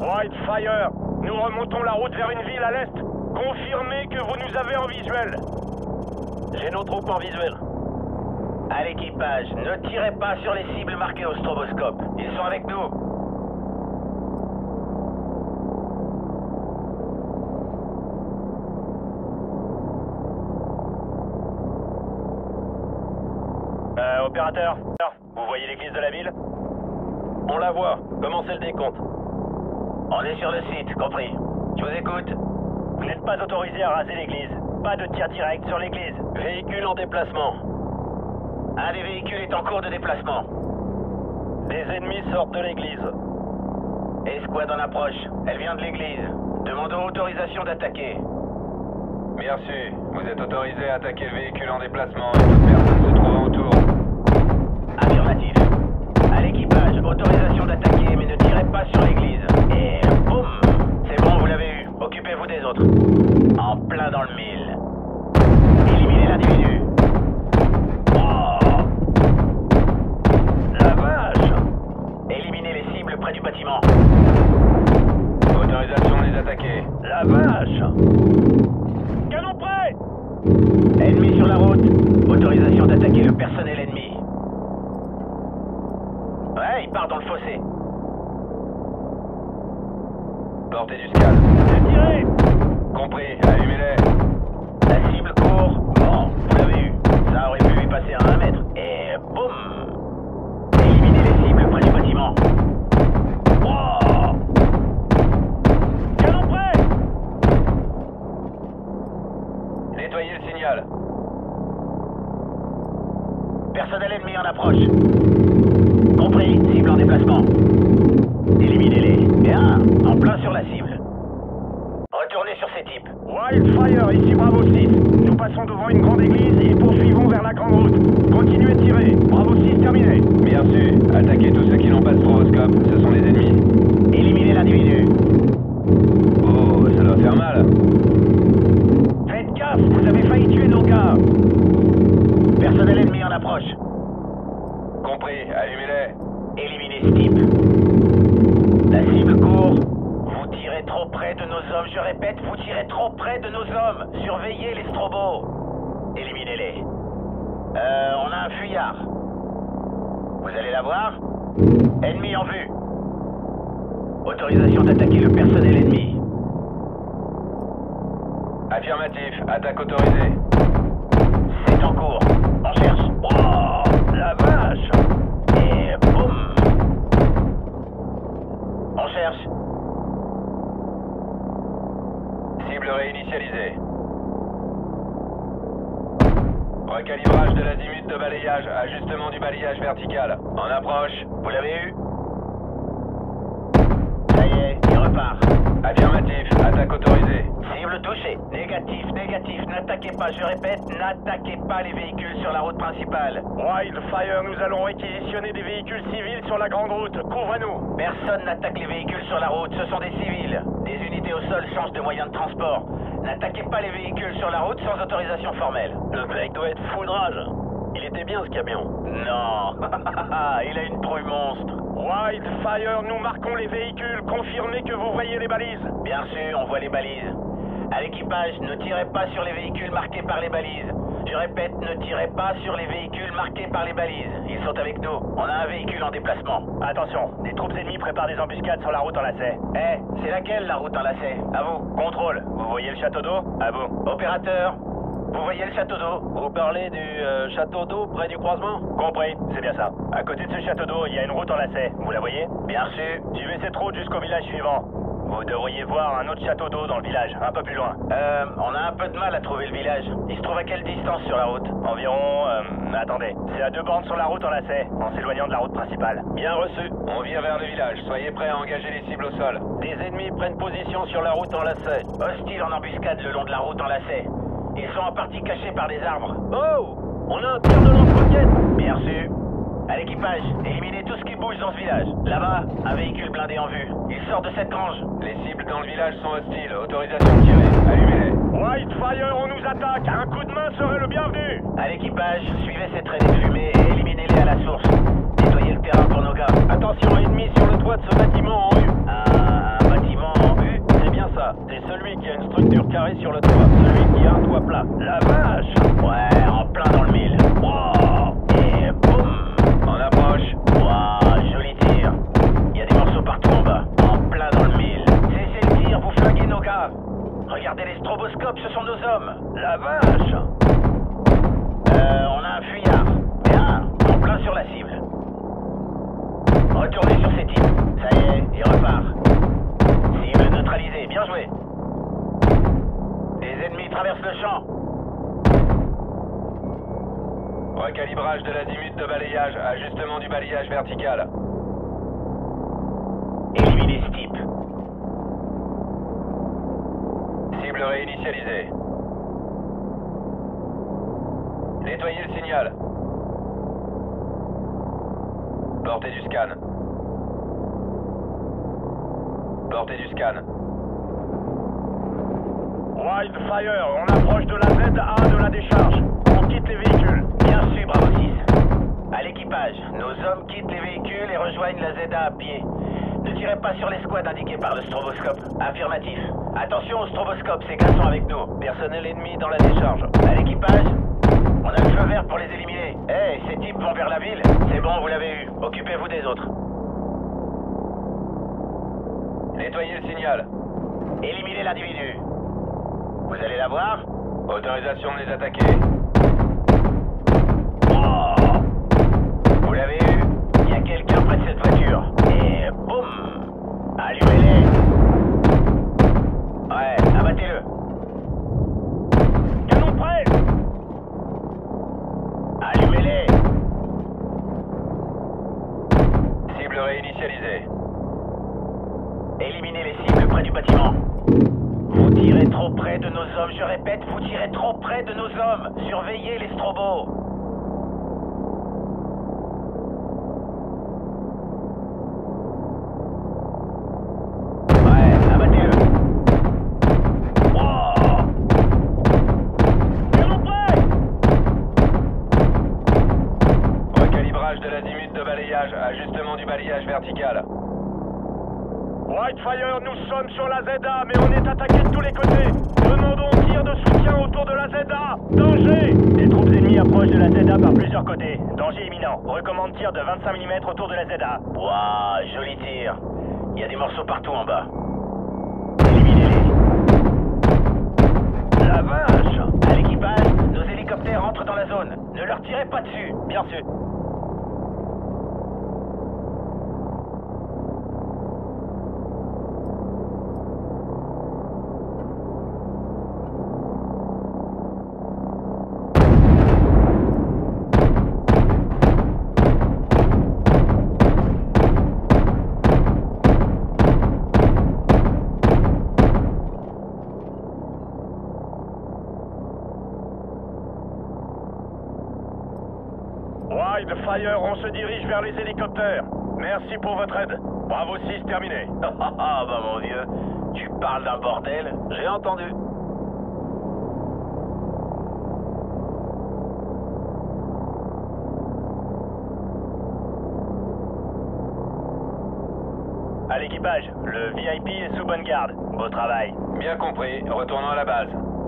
Whitefire, nous remontons la route vers une ville à l'est. Confirmez que vous nous avez en visuel. J'ai nos troupes en visuel. À l'équipage, ne tirez pas sur les cibles marquées au stroboscope. Ils sont avec nous. Opérateur, vous voyez l'église de la ville? On la voit. Commencez le décompte. On est sur le site, compris. Je vous écoute. Vous n'êtes pas autorisé à raser l'église. Pas de tir direct sur l'église. Véhicule en déplacement. Un des véhicules est en cours de déplacement. Des ennemis sortent de l'église. Escouade en approche. Elle vient de l'église. Demandons autorisation d'attaquer. Bien reçu. Vous êtes autorisé à attaquer le véhicule en déplacement et toute personne se trouvant autour. Affirmatif. À l'équipage, autorisation d'attaquer, mais ne tirez pas sur l'église. Et boum! C'est bon, vous l'avez eu. Occupez-vous des autres. En plein dans le mille. Éliminez l'individu. Oh! La vache! Éliminez les cibles près du bâtiment. Autorisation de les attaquer. La vache! Canon prêt! Ennemi sur la route. Autorisation d'attaquer le personnel ennemi. Ouais, il part dans le fossé. Portez du SCAD. Tirez! Compris. Allumez-les. La cible court. Bon, vous l'avez eu. Ça aurait pu lui passer à 1 mètre. Et boum! Éliminez les cibles près du bâtiment. Oh! Canon prêt! Nettoyez le signal. Personnel ennemi en approche. Compris, cible en déplacement. Éliminez-les. Bien, en plein sur la cible. Retournez sur ces types. Wildfire, ici Bravo 6. Nous passons devant une grande église et poursuivons vers la grande route. Continuez de tirer. Bravo 6 terminé. Bien reçu. Attaquez tous ceux qui n'ont pas de stroboscope. Ce sont les ennemis. Éliminez l'individu. Oh, ça doit faire mal. Faites gaffe, vous avez failli tuer nos gars. Personnel ennemi en approche. Compris. Allumez-les. Éliminez ce type. La cible court. Vous tirez trop près de nos hommes. Je répète, vous tirez trop près de nos hommes. Surveillez les strobos. Éliminez-les. On a un fuyard. Vous allez la voir? Ennemi en vue. Autorisation d'attaquer le personnel ennemi. Affirmatif. Attaque autorisée. C'est en cours. On cherche. Oh, la vache! Et boum! On cherche. Cible réinitialisée. Recalibrage de l'azimut de balayage. Ajustement du balayage vertical. En approche. Vous l'avez eu? Ça y est, il repart. Affirmatif. Attaque autorisée. Cible touchée. Négatif, négatif. N'attaquez pas, je répète, n'attaquez pas les véhicules sur la route principale. Wildfire, nous allons réquisitionner des véhicules civils sur la grande route. Couvre-nous. Personne n'attaque les véhicules sur la route, ce sont des civils. Des unités au sol changent de moyen de transport. N'attaquez pas les véhicules sur la route sans autorisation formelle. Le mec doit être fou de rage. Il était bien ce camion. Non, il a une trouille monstre. Wildfire, nous marquons les véhicules. Confirmez que vous voyez les balises. Bien sûr, on voit les balises. À l'équipage, ne tirez pas sur les véhicules marqués par les balises. Je répète, ne tirez pas sur les véhicules marqués par les balises. Ils sont avec nous. On a un véhicule en déplacement. Attention, des troupes ennemies préparent des embuscades sur la route en lacet. C'est laquelle la route en lacet? À vous. Contrôle, vous voyez le château d'eau? À vous. Opérateur, vous voyez le château d'eau? Vous parlez du château d'eau près du croisement? Compris, c'est bien ça. À côté de ce château d'eau, il y a une route en lacet. Vous la voyez? Bien sûr. Suivez cette route jusqu'au village suivant. Vous devriez voir un autre château d'eau dans le village, un peu plus loin. On a un peu de mal à trouver le village. Il se trouve à quelle distance sur la route? Environ... attendez. C'est à 2 bornes sur la route en lacet, en s'éloignant de la route principale. Bien reçu. On vire vers le village. Soyez prêts à engager les cibles au sol. Des ennemis prennent position sur la route en lacet. Hostile en embuscade le long de la route en lacet. Ils sont en partie cachés par des arbres. Oh! On a un tir de lance-roquette. Bien sûr. À l'équipage, éliminez tout ce qui bouge dans ce village. Là-bas, un véhicule blindé en vue. Il sort de cette grange. Les cibles dans le village sont hostiles. Autorisation de tirer. Allumez-les. Wildfire, on nous attaque. Un coup de main serait le bienvenu. À l'équipage, suivez cette traînée de fumée et éliminez-les à la source. Nettoyez le terrain pour nos gars. Attention, ennemi sur le toit de ce bâtiment en rue. Un bâtiment structure carrée sur le toit. Celui qui a un toit plat. La vache! Ouais, en plein dans le mille. Wow! Et boum! On approche. Wow, joli tir. Il y a des morceaux partout en bas. En plein dans le mille. Cessez le tir, vous flinguez nos gars. Regardez les stroboscopes, ce sont nos hommes. La vache! On a un fuyard. Bien, en plein sur la cible. Retournez sur ces types. Ça y est, il repart. Cible neutralisée, bien joué. Des ennemis traversent le champ. Recalibrage de l'azimut de balayage. Ajustement du balayage vertical. Éliminez ce type. Cible réinitialisée. Nettoyez le signal. Portée du scan. Portée du scan. Wildfire, on approche de la ZA de la décharge. On quitte les véhicules. Bien sûr, Bravo 6. À l'équipage, nos hommes quittent les véhicules et rejoignent la ZA à pied. Ne tirez pas sur les squads indiqués par le stroboscope. Affirmatif. Attention au stroboscope, ces gars sont avec nous. Personnel ennemi dans la décharge. À l'équipage, on a le feu vert pour les éliminer. Hey, ces types vont vers la ville. C'est bon, vous l'avez eu. Occupez-vous des autres. Nettoyez le signal. Éliminez l'individu. Vous allez la voir? Autorisation de les attaquer. Oh! Vous l'avez eu? Il y a quelqu'un près de cette voiture. Et boum! Allumez-les! Ouais, abattez-le. Canon prêt! Allumez-les! Cible réinitialisée. Éliminez les cibles près du bâtiment. Vous tirez trop près de nos hommes, je répète, vous tirez trop près de nos hommes. Surveillez les strobos. Ouais, abattez-le. Oh! Canon prêt! Recalibrage de l'azimut de balayage. Ajustement du balayage vertical. Whitefire, nous sommes sur la ZA, mais on est attaqué de tous les côtés. Demandons tir de soutien autour de la ZA. Danger! Les troupes ennemies approchent de la ZA par plusieurs côtés. Danger imminent. Recommande tir de 25 mm autour de la ZA. Waouh, joli tir. Il y a des morceaux partout en bas. Éliminez-les. La vache! À l'équipage, nos hélicoptères entrent dans la zone. Ne leur tirez pas dessus. Bien sûr. Wildfire, on se dirige vers les hélicoptères. Merci pour votre aide. Bravo 6, terminé. Ah bah mon vieux, tu parles d'un bordel. J'ai entendu. À l'équipage, le VIP est sous bonne garde. Beau travail. Bien compris. Retournons à la base.